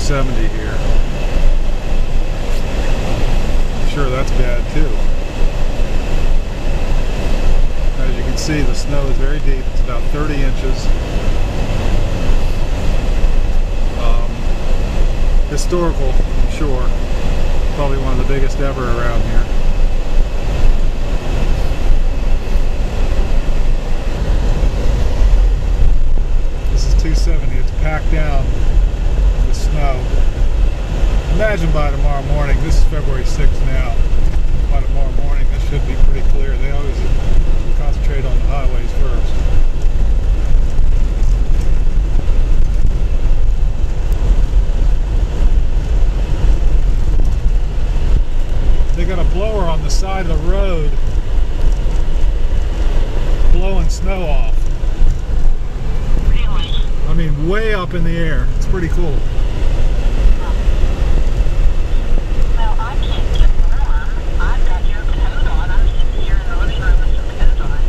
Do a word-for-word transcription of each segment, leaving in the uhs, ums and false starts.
seventy here. I'm sure that's bad too. As you can see, the snow is very deep. It's about thirty inches. Um, historical, I'm sure. Probably one of the biggest ever around here. This is two seventy. It's packed down with snow. Imagine by tomorrow morning, this is February sixth now, by tomorrow morning this should be pretty clear. They always concentrate on the highways first. They got a blower on the side of the road blowing snow off. Really? I mean, way up in the air. It's pretty cool. Well, I can't get warm. I've got your coat on. I'm sitting here in the living room with some coat on.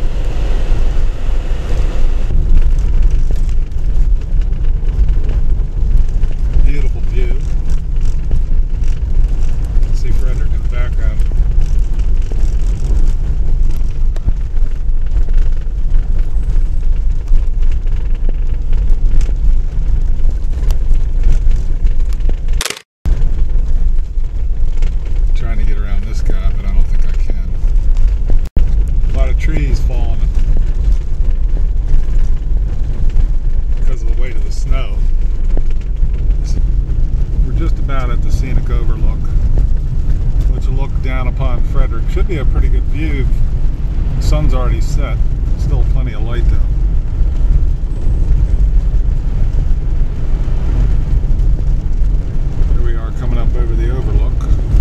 Beautiful view. See Frederick in the background. Trying to get around this guy, but I don't think I can. A lot of trees falling because of the weight of the snow. We're just about at the scenic overlook, which will look down upon Frederick. Should be a pretty good view. The sun's already set. Still plenty of light though. Here we are coming up over the overlook.